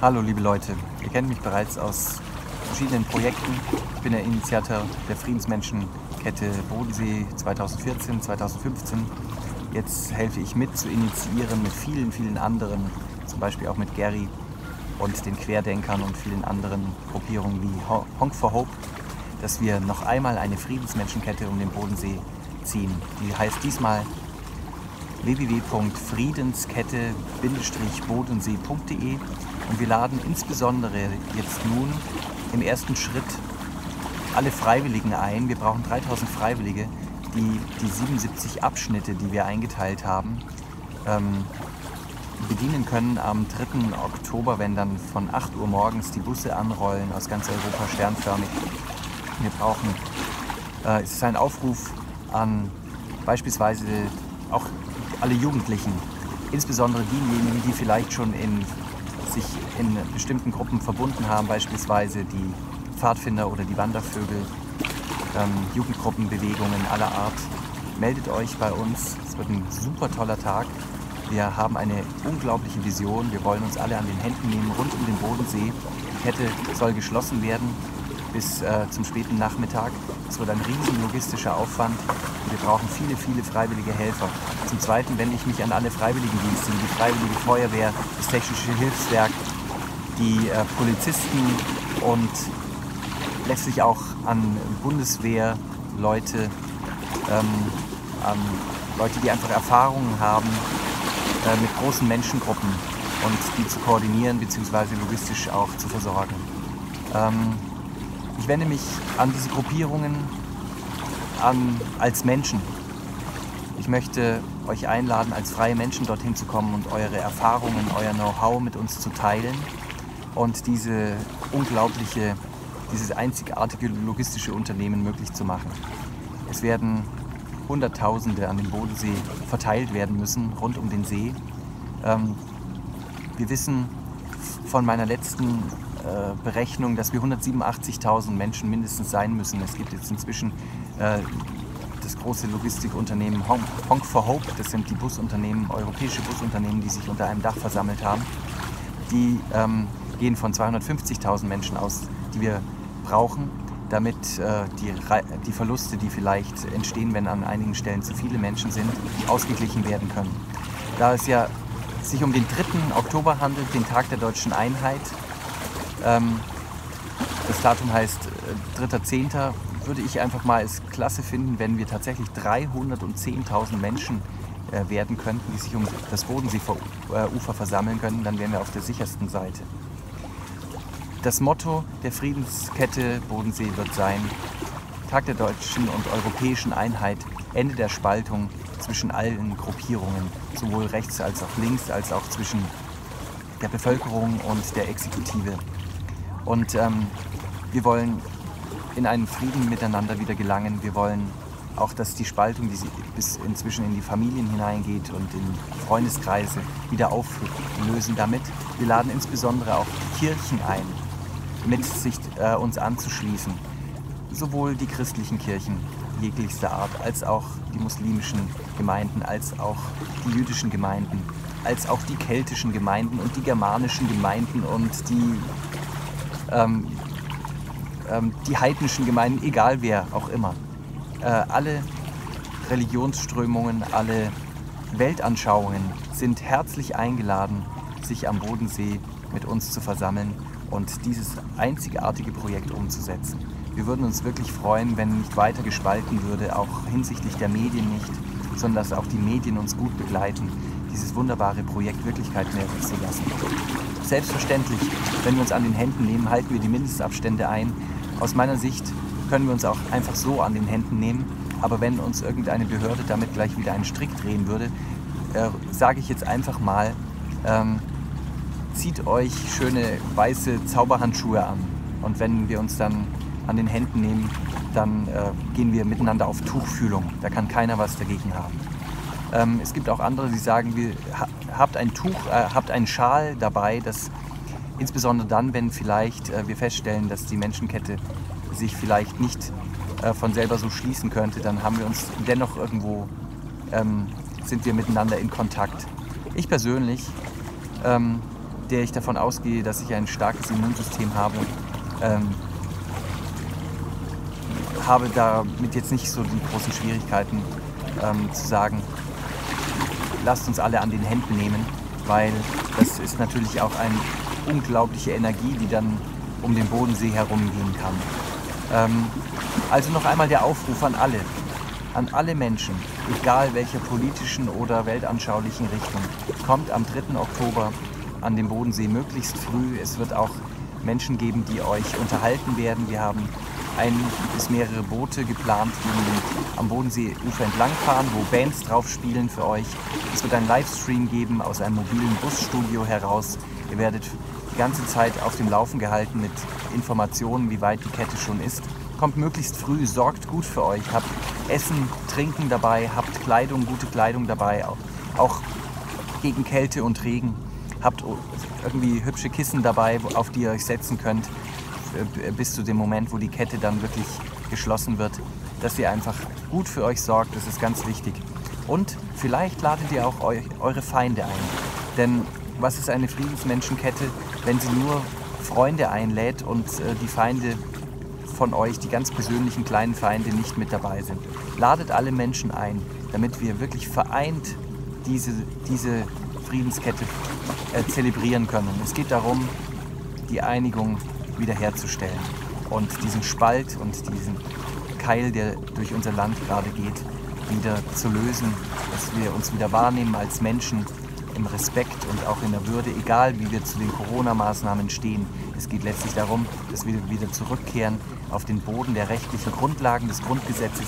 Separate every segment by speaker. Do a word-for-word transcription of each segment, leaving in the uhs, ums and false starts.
Speaker 1: Hallo liebe Leute, ihr kennt mich bereits aus verschiedenen Projekten. Ich bin der Initiator der Friedensmenschenkette Bodensee zweitausendvierzehn, zweitausendfünfzehn. Jetzt helfe ich mit zu initiieren mit vielen, vielen anderen, zum Beispiel auch mit Gary und den Querdenkern und vielen anderen Gruppierungen wie Honk for Hope, dass wir noch einmal eine Friedensmenschenkette um den Bodensee ziehen. Die heißt diesmal w w w punkt friedenskette Bindestrich bodensee punkt de und wir laden insbesondere jetzt nun im ersten Schritt alle Freiwilligen ein. Wir brauchen dreitausend Freiwillige, die die siebenundsiebzig Abschnitte, die wir eingeteilt haben, ähm, bedienen können am dritten Oktober, wenn dann von acht Uhr morgens die Busse anrollen aus ganz Europa sternförmig. Wir brauchen, äh, es ist ein Aufruf an beispielsweise auch alle Jugendlichen, insbesondere diejenigen, die vielleicht schon in, sich in bestimmten Gruppen verbunden haben, beispielsweise die Pfadfinder oder die Wandervögel, ähm, Jugendgruppenbewegungen aller Art. Meldet euch bei uns, es wird ein super toller Tag. Wir haben eine unglaubliche Vision, wir wollen uns alle an den Händen nehmen rund um den Bodensee. Die Kette soll geschlossen werden bis äh, zum späten Nachmittag. Es wird ein riesen logistischer Aufwand. Wir brauchen viele, viele freiwillige Helfer. Zum Zweiten wende ich mich an alle Freiwilligendienste, die Freiwillige Feuerwehr, das Technische Hilfswerk, die äh, Polizisten und letztlich auch an Bundeswehrleute, ähm, an Leute, die einfach Erfahrungen haben äh, mit großen Menschengruppen und die zu koordinieren bzw. logistisch auch zu versorgen. Ähm, ich wende mich an diese Gruppierungen an, als Menschen. Ich möchte euch einladen, als freie Menschen dorthin zu kommen und eure Erfahrungen, euer Know-how mit uns zu teilen und diese unglaubliche, dieses einzigartige logistische Unternehmen möglich zu machen. Es werden Hunderttausende an dem Bodensee verteilt werden müssen, rund um den See. Ähm, wir wissen von meiner letzten äh, Berechnung, dass wir hundertsiebenundachtzigtausend Menschen mindestens sein müssen. Es gibt jetzt inzwischen äh, das große Logistikunternehmen Honk for Hope, das sind die Busunternehmen, europäische Busunternehmen, die sich unter einem Dach versammelt haben. Die ähm, gehen von zweihundertfünfzigtausend Menschen aus, die wir brauchen, damit äh, die, die Verluste, die vielleicht entstehen, wenn an einigen Stellen zu viele Menschen sind, ausgeglichen werden können. Da es ja sich um den dritten Oktober handelt, den Tag der deutschen Einheit, ähm, das Datum heißt äh, dritter zehnter, würde ich einfach mal es klasse finden, wenn wir tatsächlich dreihundertzehntausend Menschen äh, werden könnten, die sich um das Bodenseeufer versammeln können, dann wären wir auf der sichersten Seite. Das Motto der Friedenskette Bodensee wird sein: Tag der deutschen und europäischen Einheit, Ende der Spaltung zwischen allen Gruppierungen, sowohl rechts als auch links, als auch zwischen der Bevölkerung und der Exekutive. Und ähm, wir wollen in einen Frieden miteinander wieder gelangen. Wir wollen auch, dass die Spaltung, die bis inzwischen in die Familien hineingeht und in Freundeskreise, wieder auflösen damit. Wir laden insbesondere auch die Kirchen ein, mit sich äh, uns anzuschließen. Sowohl die christlichen Kirchen jeglichster Art, als auch die muslimischen Gemeinden, als auch die jüdischen Gemeinden, als auch die keltischen Gemeinden und die germanischen Gemeinden und die, ähm, ähm, die heidnischen Gemeinden, egal wer auch immer. Äh, alle Religionsströmungen, alle Weltanschauungen sind herzlich eingeladen, sich am Bodensee mit uns zu versammeln und dieses einzigartige Projekt umzusetzen. Wir würden uns wirklich freuen, wenn nicht weiter gespalten würde, auch hinsichtlich der Medien nicht, sondern dass auch die Medien uns gut begleiten, dieses wunderbare Projekt Wirklichkeit werden zu lassen. Selbstverständlich, wenn wir uns an den Händen nehmen, halten wir die Mindestabstände ein. Aus meiner Sicht können wir uns auch einfach so an den Händen nehmen, aber wenn uns irgendeine Behörde damit gleich wieder einen Strick drehen würde, äh, sage ich jetzt einfach mal, ähm, zieht euch schöne weiße Zauberhandschuhe an und wenn wir uns dann an den Händen nehmen, dann äh, gehen wir miteinander auf Tuchfühlung. Da kann keiner was dagegen haben. Ähm, es gibt auch andere, die sagen, wir, ha, habt ein Tuch, äh, habt einen Schal dabei, das insbesondere dann, wenn vielleicht äh, wir feststellen, dass die Menschenkette sich vielleicht nicht äh, von selber so schließen könnte, dann haben wir uns dennoch irgendwo, ähm, sind wir miteinander in Kontakt. Ich persönlich ähm, der ich davon ausgehe, dass ich ein starkes Immunsystem habe, ähm, habe damit jetzt nicht so die großen Schwierigkeiten ähm, zu sagen, lasst uns alle an den Händen nehmen, weil das ist natürlich auch eine unglaubliche Energie, die dann um den Bodensee herumgehen kann. Ähm, also noch einmal der Aufruf an alle, an alle Menschen, egal welcher politischen oder weltanschaulichen Richtung, kommt am dritten Oktober an den Bodensee möglichst früh. Es wird auch Menschen geben, die euch unterhalten werden. Wir haben ein bis mehrere Boote geplant, die am Bodenseeufer entlangfahren, wo Bands drauf spielen für euch. Es wird einen Livestream geben aus einem mobilen Busstudio heraus. Ihr werdet die ganze Zeit auf dem Laufen gehalten mit Informationen, wie weit die Kette schon ist. Kommt möglichst früh, sorgt gut für euch, habt Essen, Trinken dabei, habt Kleidung, gute Kleidung dabei, auch, auch gegen Kälte und Regen. Habt irgendwie hübsche Kissen dabei, auf die ihr euch setzen könnt, bis zu dem Moment, wo die Kette dann wirklich geschlossen wird, dass ihr einfach gut für euch sorgt, das ist ganz wichtig. Und vielleicht ladet ihr auch eu eure Feinde ein, denn was ist eine Friedensmenschenkette, wenn sie nur Freunde einlädt und äh, die Feinde von euch, die ganz persönlichen kleinen Feinde, nicht mit dabei sind. Ladet alle Menschen ein, damit wir wirklich vereint diese, diese Friedenskette äh, zelebrieren können. Es geht darum, die Einigung wiederherzustellen und diesen Spalt und diesen Keil, der durch unser Land gerade geht, wieder zu lösen, dass wir uns wieder wahrnehmen als Menschen im Respekt und auch in der Würde, egal wie wir zu den Corona-Maßnahmen stehen. Es geht letztlich darum, dass wir wieder zurückkehren auf den Boden der rechtlichen Grundlagen des Grundgesetzes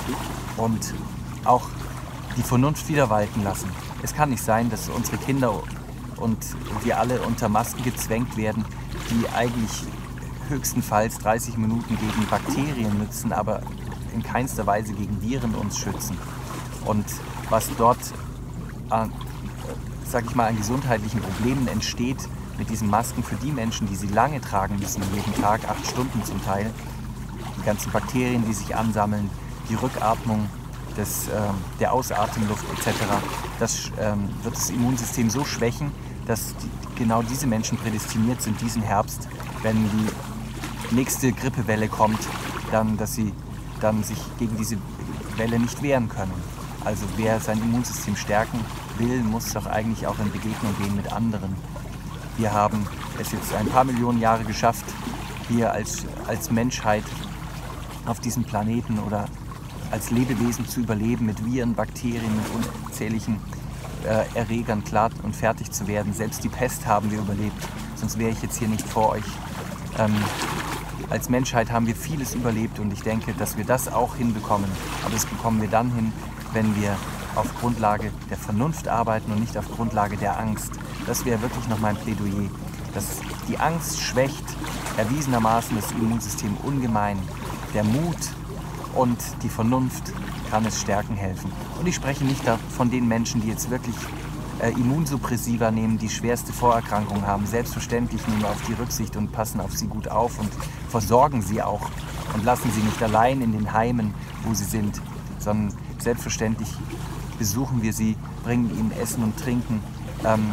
Speaker 1: und auch die Vernunft wieder walten lassen. Es kann nicht sein, dass unsere Kinder und wir alle unter Masken gezwängt werden, die eigentlich höchstenfalls dreißig Minuten gegen Bakterien nützen, aber in keinster Weise gegen Viren uns schützen. Und was dort, äh, sag ich mal, an gesundheitlichen Problemen entsteht mit diesen Masken für die Menschen, die sie lange tragen müssen, jeden Tag, acht Stunden zum Teil, die ganzen Bakterien, die sich ansammeln, die Rückatmung, des, äh, der Ausatemluft et cetera, das ähm, wird das Immunsystem so schwächen, dass die, genau diese Menschen prädestiniert sind, diesen Herbst, wenn die nächste Grippewelle kommt, dann, dass sie dann sich gegen diese Welle nicht wehren können. Also wer sein Immunsystem stärken will, muss doch eigentlich auch in Begegnung gehen mit anderen. Wir haben es jetzt ein paar Millionen Jahre geschafft, hier als, als Menschheit auf diesem Planeten oder als Lebewesen zu überleben, mit Viren, Bakterien, mit unzähligen äh, Erregern klar und fertig zu werden. Selbst die Pest haben wir überlebt, sonst wäre ich jetzt hier nicht vor euch. Ähm, als Menschheit haben wir vieles überlebt und ich denke, dass wir das auch hinbekommen. Aber das bekommen wir dann hin, wenn wir auf Grundlage der Vernunft arbeiten und nicht auf Grundlage der Angst. Das wäre wirklich noch mein Plädoyer. Dass die Angst schwächt erwiesenermaßen das Immunsystem ungemein. Der Mut und die Vernunft kann es stärken helfen. Und ich spreche nicht von den Menschen, die jetzt wirklich äh, Immunsuppressiva nehmen, die schwerste Vorerkrankungen haben. Selbstverständlich nehmen wir auf die Rücksicht und passen auf sie gut auf und versorgen sie auch und lassen sie nicht allein in den Heimen, wo sie sind, sondern selbstverständlich besuchen wir sie, bringen ihnen Essen und Trinken, ähm,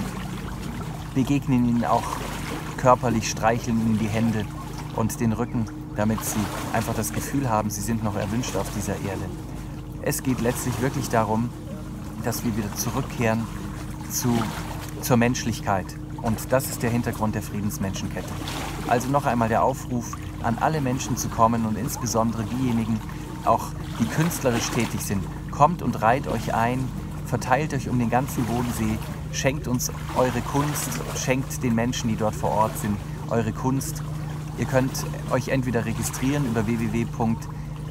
Speaker 1: begegnen ihnen auch körperlich, streicheln ihnen die Hände und den Rücken, damit sie einfach das Gefühl haben, sie sind noch erwünscht auf dieser Erde. Es geht letztlich wirklich darum, dass wir wieder zurückkehren zu, zur Menschlichkeit. Und das ist der Hintergrund der Friedensmenschenkette. Also noch einmal der Aufruf, an alle Menschen zu kommen und insbesondere diejenigen, auch die künstlerisch tätig sind. Kommt und reiht euch ein, verteilt euch um den ganzen Bodensee, schenkt uns eure Kunst, schenkt den Menschen, die dort vor Ort sind, eure Kunst. Ihr könnt euch entweder registrieren über w w w punkt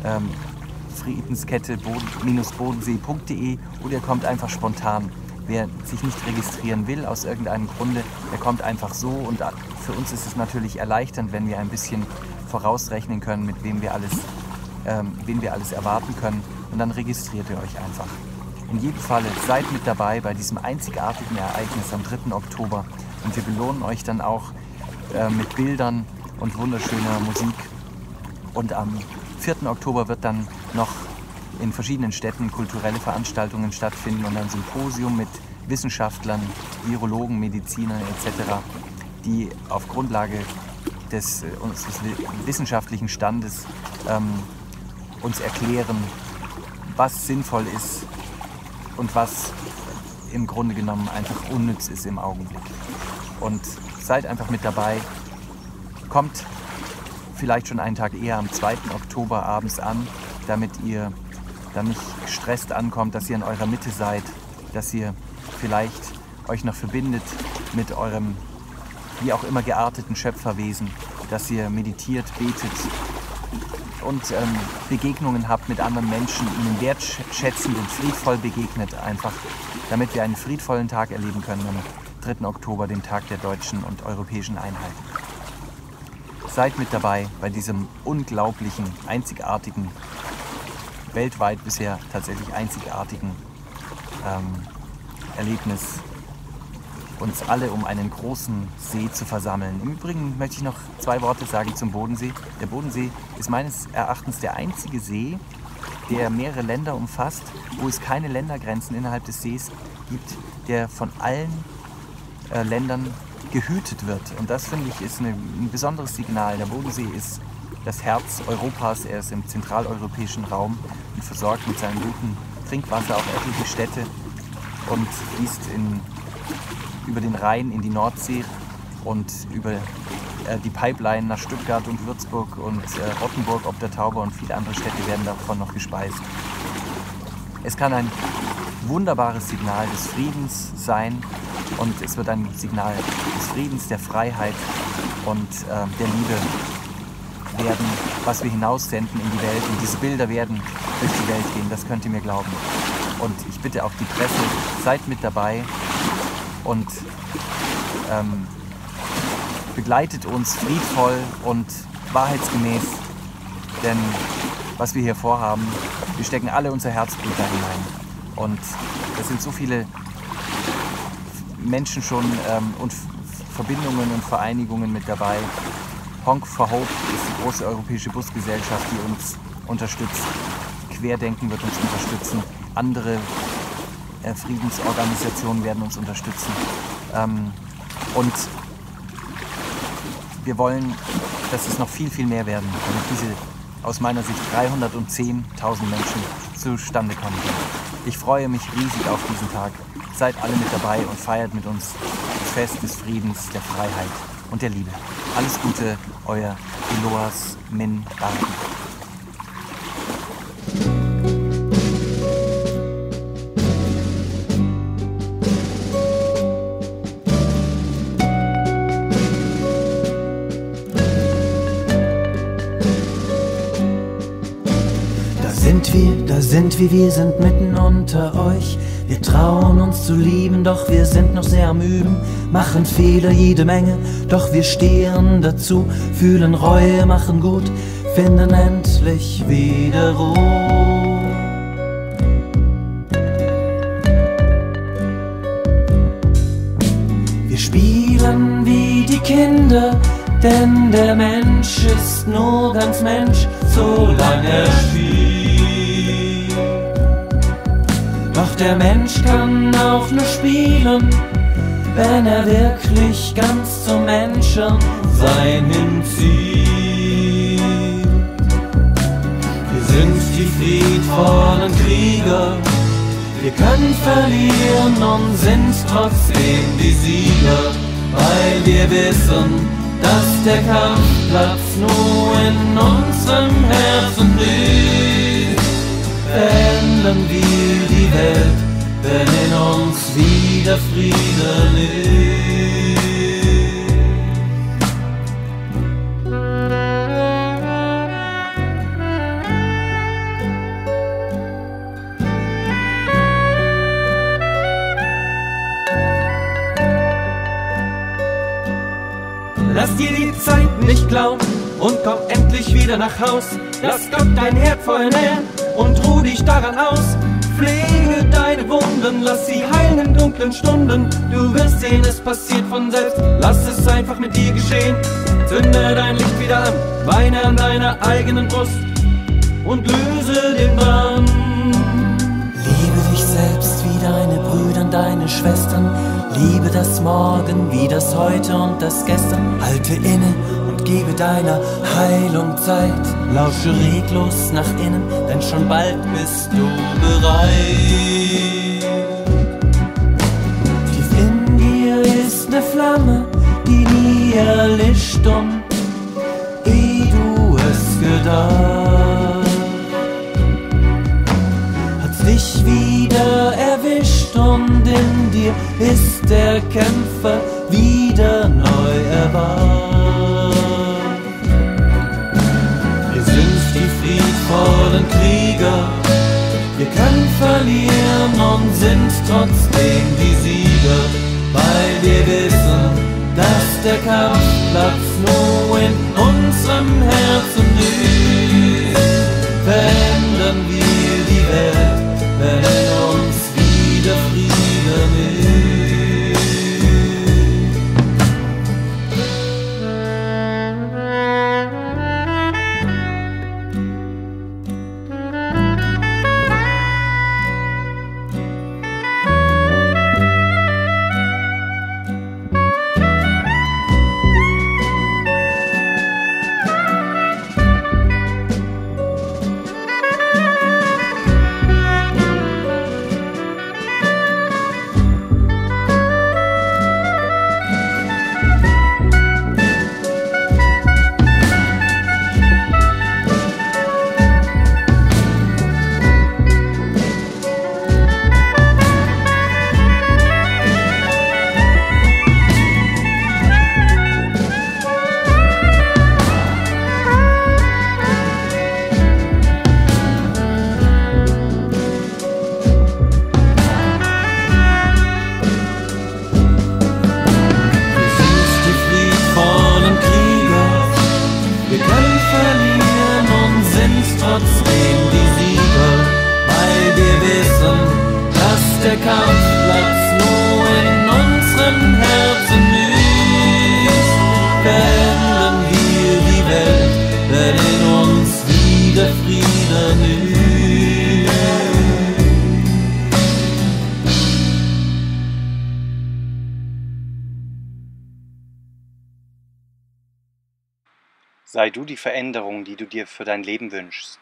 Speaker 1: friedenskette bodensee punkt de oder ihr kommt einfach spontan. Wer sich nicht registrieren will aus irgendeinem Grunde, der kommt einfach so und für uns ist es natürlich erleichternd, wenn wir ein bisschen vorausrechnen können, mit wem wir alles, ähm, wen wir alles erwarten können und dann registriert ihr euch einfach. In jedem Falle seid mit dabei bei diesem einzigartigen Ereignis am dritten Oktober und wir belohnen euch dann auch äh, mit Bildern und wunderschöner Musik. Und am vierten Oktober wird dann noch in verschiedenen Städten kulturelle Veranstaltungen stattfinden und ein Symposium mit Wissenschaftlern, Virologen, Medizinern et cetera, die auf Grundlage des, äh, unseres wissenschaftlichen Standes ähm, uns erklären, was sinnvoll ist und was im Grunde genommen einfach unnütz ist im Augenblick. Und seid einfach mit dabei. Kommt vielleicht schon einen Tag eher am zweiten Oktober abends an, damit ihr dann nicht gestresst ankommt, dass ihr in eurer Mitte seid, dass ihr vielleicht euch noch verbindet mit eurem wie auch immer gearteten Schöpferwesen, dass ihr meditiert, betet und ähm, Begegnungen habt mit anderen Menschen, ihnen wertschätzend und friedvoll begegnet, einfach damit wir einen friedvollen Tag erleben können am dritten Oktober, dem Tag der deutschen und europäischen Einheit. Seid mit dabei bei diesem unglaublichen, einzigartigen, weltweit bisher tatsächlich einzigartigen ähm, Erlebnis, uns alle um einen großen See zu versammeln. Im Übrigen möchte ich noch zwei Worte sagen zum Bodensee. Der Bodensee ist meines Erachtens der einzige See, der mehrere Länder umfasst, wo es keine Ländergrenzen innerhalb des Sees gibt, der von allen äh, Ländern gehütet wird. Und das, finde ich, ist eine, ein besonderes Signal. Der Bodensee ist das Herz Europas. Er ist im zentraleuropäischen Raum und versorgt mit seinem guten Trinkwasser auch etliche Städte und fließt in, über den Rhein in die Nordsee und über äh, die Pipeline nach Stuttgart und Würzburg und äh, Rottenburg ob der Tauber und viele andere Städte werden davon noch gespeist. Es kann ein wunderbares Signal des Friedens sein und es wird ein Signal des Friedens, der Freiheit und äh, der Liebe werden, was wir hinaussenden in die Welt. Und diese Bilder werden durch die Welt gehen, das könnt ihr mir glauben. Und ich bitte auch die Presse, seid mit dabei und ähm, begleitet uns friedvoll und wahrheitsgemäß, denn was wir hier vorhaben, wir stecken alle unser Herzblut da hinein. Und es sind so viele Menschen schon ähm, und Verbindungen und Vereinigungen mit dabei. Honk for Hope ist die große europäische Busgesellschaft, die uns unterstützt. Querdenken wird uns unterstützen. Andere äh, Friedensorganisationen werden uns unterstützen. Ähm, und wir wollen, dass es noch viel, viel mehr werden, damit diese aus meiner Sicht dreihundertzehntausend Menschen zustande kommen können. Ich freue mich riesig auf diesen Tag. Seid alle mit dabei und feiert mit uns das Fest des Friedens, der Freiheit und der Liebe. Alles Gute, euer Eloas Min Barton.
Speaker 2: Da sind wir, wir sind mitten unter euch. Wir trauen uns zu lieben, doch wir sind noch sehr am Üben. Machen Fehler jede Menge, doch wir stehen dazu. Fühlen Reue, machen gut, finden endlich wieder Ruhe. Wir spielen wie die Kinder, denn der Mensch ist nur ganz Mensch, solange er spielt. Doch der Mensch kann auch nur spielen, wenn er wirklich ganz zum Menschen sein hinzieht. Wir sind die friedvollen Krieger, wir können verlieren und sind trotzdem die Sieger, weil wir wissen, dass der Kampfplatz nur in unserem Herzen liegt. Verändern wir die Welt, wenn in uns wieder Frieden ist. Lass dir die Zeit nicht klauen und komm endlich wieder nach Haus. Lass Gott dein Herdfeuer nähren und ruh dich daran aus. Pflege deine Wunden, lass sie heilen in dunklen Stunden. Du wirst sehen, es passiert von selbst, lass es einfach mit dir geschehen. Zünde dein Licht wieder an, weine an deiner eigenen Brust und löse den Brand. Liebe dich selbst wie deine Brüder und deine deine Schwestern. Liebe das Morgen wie das Heute und das Gestern. Halte inne und gebe deiner Heilung Zeit. Lausche reglos nach innen, denn schon bald bist du bereit. Tief in dir ist ne Flamme, die nie erlischt und ehe du es gedacht, hat's dich wieder erwischt und in dir ist der Kämpfer wieder neu erwacht. Wir sind die friedvollen Krieger, wir können verlieren und sind trotzdem die Sieger, weil wir wissen, dass der Kampfplatz nur in unserem Herzen liegt. Verändern wir die Welt, wenn uns wieder Frieden ist.
Speaker 3: Sei du die Veränderung, die du dir für dein Leben wünschst.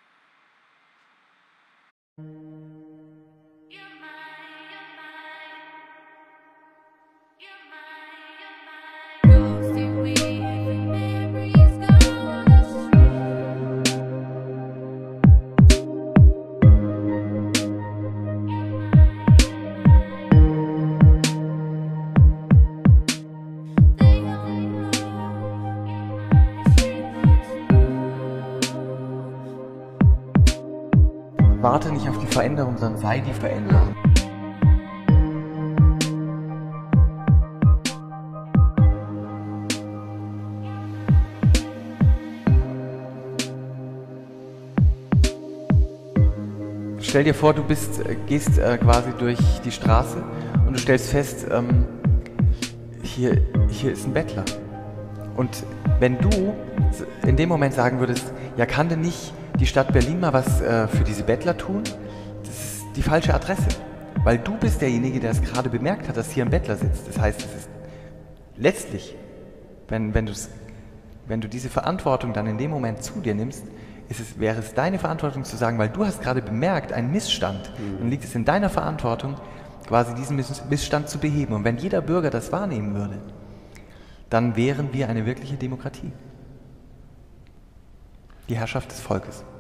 Speaker 1: Warte nicht auf die Veränderung, sondern sei die Veränderung. Stell dir vor, du bist, gehst äh, quasi durch die Straße und du stellst fest, ähm, hier, hier ist ein Bettler. Und wenn du in dem Moment sagen würdest, ja, kann denn nicht die Stadt Berlin mal was äh, für diese Bettler tun? Das ist die falsche Adresse. Weil du bist derjenige, der es gerade bemerkt hat, dass hier ein Bettler sitzt. Das heißt, es ist letztlich, wenn, wenn, wenn du diese Verantwortung dann in dem Moment zu dir nimmst, ist es, wäre es deine Verantwortung zu sagen, weil du hast gerade bemerkt, einen Missstand, mhm. dann liegt es in deiner Verantwortung, quasi diesen Miss Missstand zu beheben. Und wenn jeder Bürger das wahrnehmen würde, dann wären wir eine wirkliche Demokratie. Die Herrschaft des Volkes.